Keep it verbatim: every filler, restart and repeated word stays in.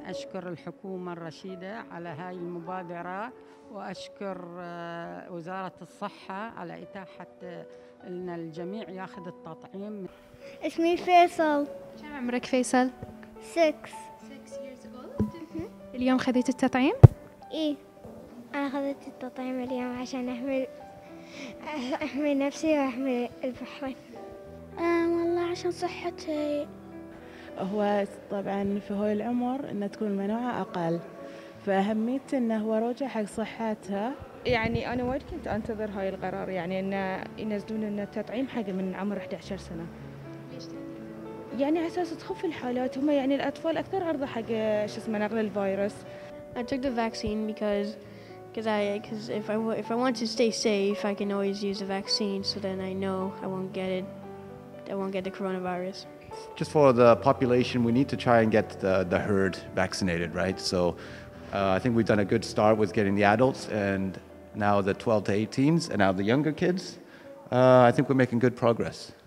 أشكر الحكومة الرشيدة على هاي المبادرة، وأشكر وزارة الصحة على إتاحة لنا الجميع ياخذ التطعيم. اسمي فيصل. كم عمرك فيصل؟ six. six years old. اليوم خذيت التطعيم؟ إيه، أنا أخذت التطعيم اليوم عشان أحمي أحمي نفسي وأحمي البحرين. آه والله عشان صحتي. هو طبعا في هاي العمر إن تكون المناعة أقل، فأهميته إنه هو رجع حق صحتها. يعني أنا وايد كنت أنتظر هاي القرار، يعني إنه ينزلون لنا التطعيم حق من عمر إحدى عشرة سنة. ليش يعني على أساس تخف الحالات، هم يعني الأطفال أكثر عرضة حق شو اسمه نقل الفيروس. I took the vaccine because because I because if I if I want to stay safe, I can always use the vaccine, so then I know I won't get it. I won't get the coronavirus. Just for the population, we need to try and get the, the herd vaccinated, right? So uh, I think we've done a good start with getting the adults, and now the twelve to eighteens, and now the younger kids. Uh, I think we're making good progress.